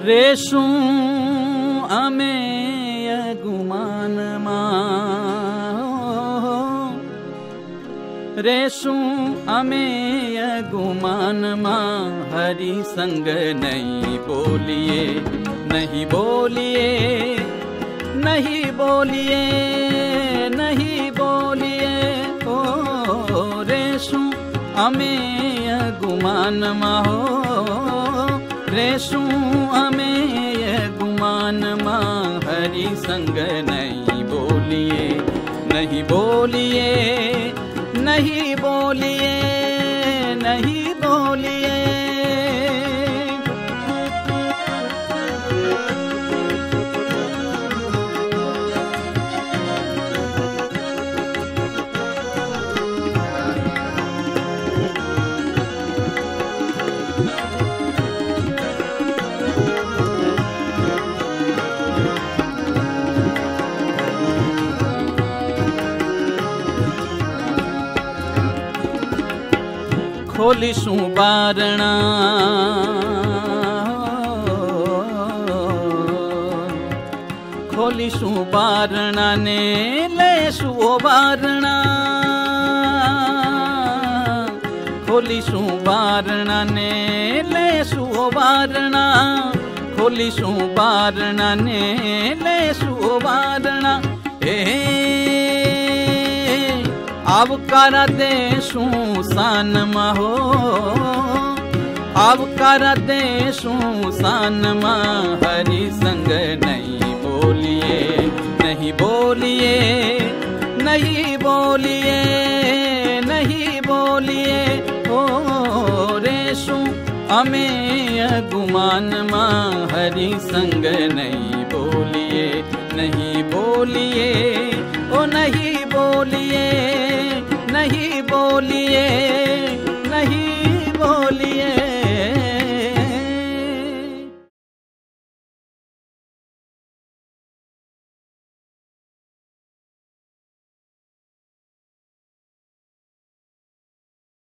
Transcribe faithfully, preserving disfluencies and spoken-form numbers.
रेशू अमे गुमान मा रेशू अमे गुमान मा हरि संग नहीं बोलिए नहीं बोलिए नहीं बोलिए नहीं बोलिए ओ रेशू अमे गुमान मा हो रेशू अमे गुमान मा हरि संग नहीं बोलिए नहीं बोलिए नहीं बोलिए नहीं बोलिए। खोलिशू बारणा खोलिशू बारणा ने लेशू बारणा खोलिशू बारणा ने लेशू बारणा खोलिशू बारणा ने लेशू बारणा ए आवकारा देशू सान महो आवकारा देशू सान मा हरि संग नहीं बोलिए नहीं बोलिए नहीं बोलिए नहीं बोलिए ओ रेशू अमे गुमान मा हरि संग नहीं बोलिए नहीं बोलिए ओ नहीं बोलिए नहीं बोलिए।